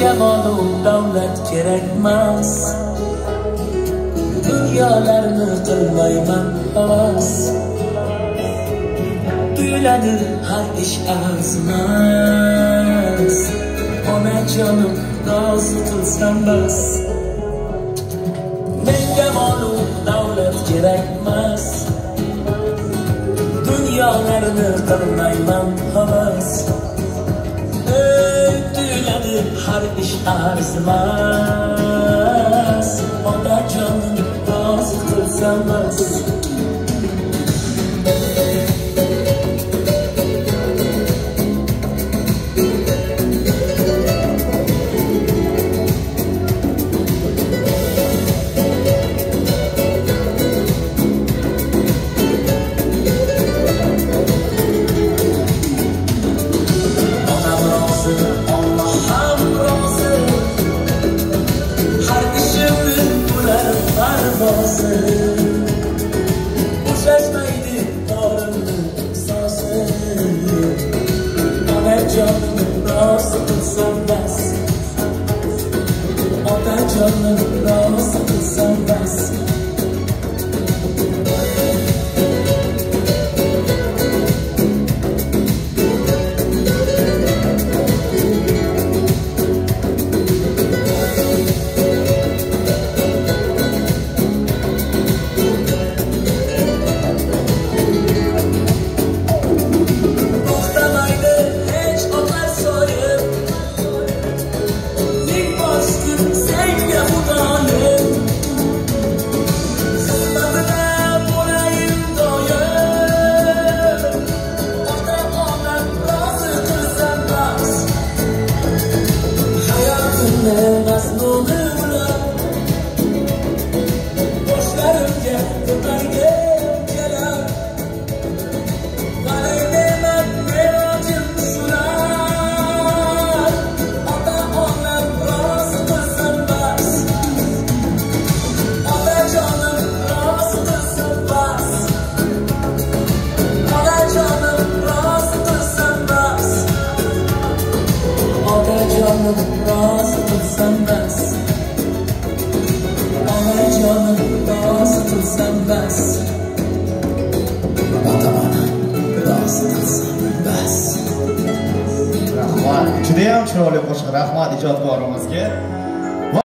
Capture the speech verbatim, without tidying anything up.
menga mol davlat kerakmas, dunyolarni qilmayman havas. Tuyuladi har ish arzimas, onajonim rozi qilsam bas. Menga mol davlat kerakmas, dunyolarni qilmayman havas. Tuyuladi har ish arzimas, onajonim rozi qilsam bas. Uçaşmaydı doğrumdu sası, onajonim rozi qilsam bas. Onajonim rozi qilsam bas. Onajonim rozi qilsam bas. Onajonim rozi qilsam bas. Ota-ona rozi qilsam bas. Rahmat. Judayam chiroyli qo'shiq. Rahmat ijodkorimizga.